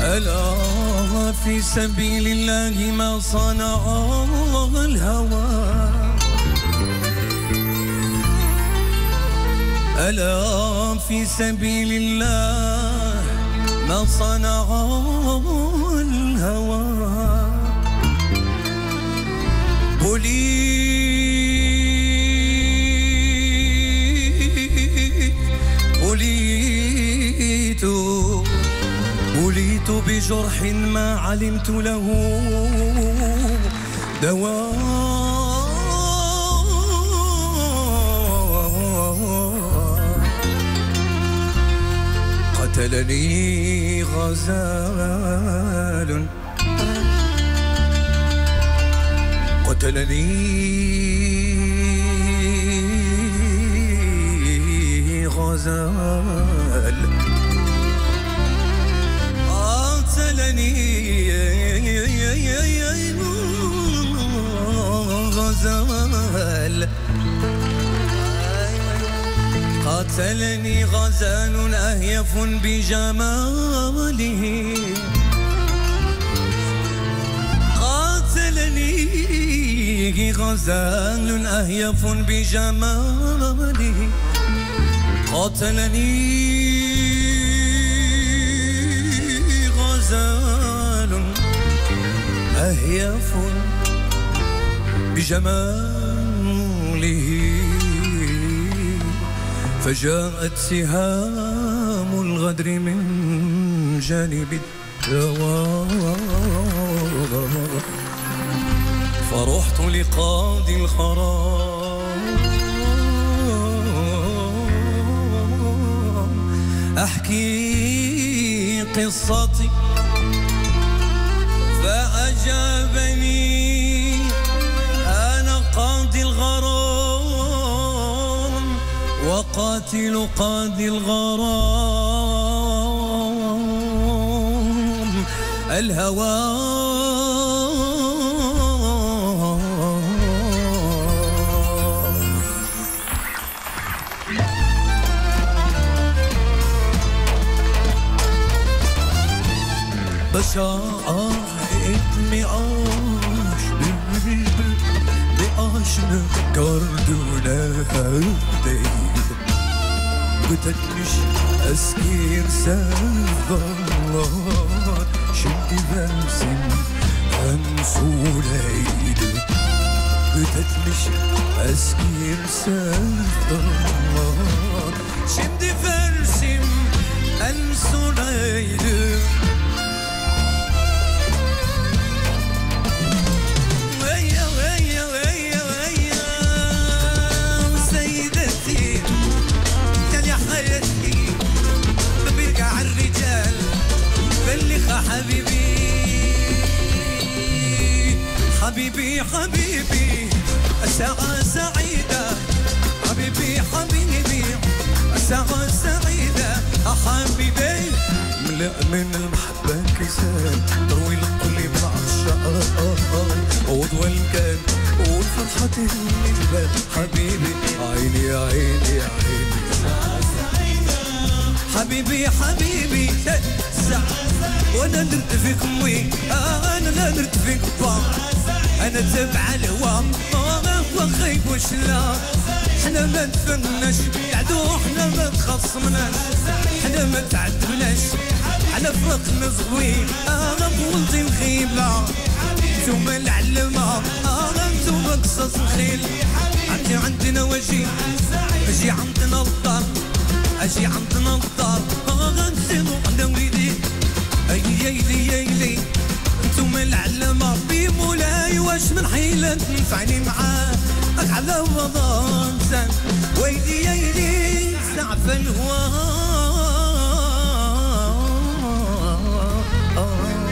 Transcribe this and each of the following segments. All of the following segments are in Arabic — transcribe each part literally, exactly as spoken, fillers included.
ألا في سبيل الله ما صنع الهوى، ألا في سبيل الله ما صنع الهوى. بليت بليت بجرح ما علمت له دواء، قتلني غزال قتلني غزال قتلني غزال قتلني غزال أهيف بجماله، قتلني غزال أهيف بجماله، قتلني غزال أهيف بجماله، فجاءت سهام الغدر من جانب الدوار، فرحت لقاضي الخرام أحكي قصتي، فأجابني أنا قاضي الغرام وقاتل قاضي الغرام الهوى. بشاعر etmi aşk bülbül bir aşkı gördüler değil, Gıtetmiş eski sevdalar şimdi versin en suleydi, Gıtetmiş eski sevdalar şimdi versin en suleydi. حبيبي حبيبي حبيبي الساعة سعيدة، حبيبي حبيبي الساعة سعيدة، حبيبي ملأ من المحبة كيسان تروي القلب العشاق وضوى الكان والفرحة تهني البال، حبيبي عيني عيني عيني حبيبي حبيبي وانا درت فيك وي انا لا درت فيك با، انا تبع الهوا وخيك وش لا، حنا ما تفناش يعدو حنا ما تخصمناش، حنا ما تعذبناش على فرقنا زوين، انا طولتي الخيبة ثم العلمة انا ثم قصص الخيل، عندي عندنا وجي اجي عندنا الدار، اجي عندنا الدار غنسيرو عندنا وليدي ايلي ايلي انتم العلمة بمولاي، واش من حيلة تنفعني معاه على رمضان زان، ويلي ايلي سعف الهوى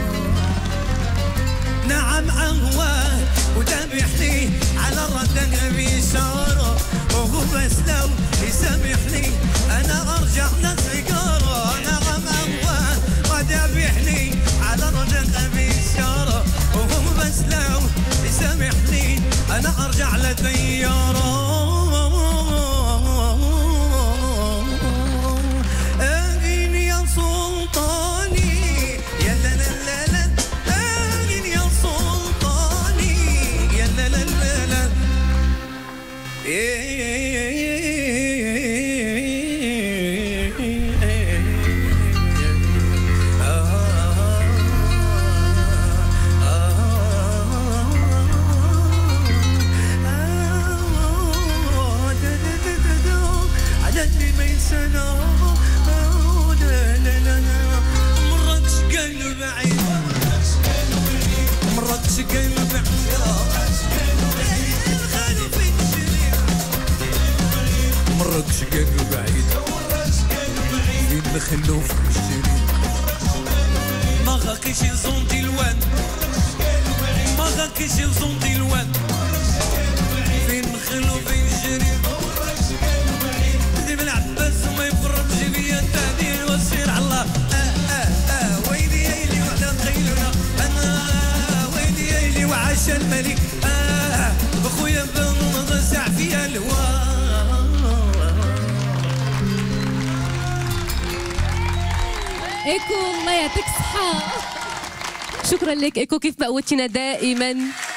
نعم عهواه وذبحني على الردة بإشارة، وهو بس لو يسامحني انا ارجع للسيجارة، نعم عهواه وذبحني على الردة بإشارة، وهو بس لو يسامحني انا ارجع للطيارة. نخلو في الجري ما غاكيش يزونتي الوان ما غاكيش يزونتي الوان فين نخلو فين الجري ديما العباس وما يفرط جيبيا التعديل والسير على الله اه اه اه ويلي يلي وحده نخيلونا انا ويلي يلي وعاش الملك اه بخويا بنغزع فيها الهوا. ايكو الله يعطيك الصحة. شكرا لك ايكو كيف ما قوتينا دائما.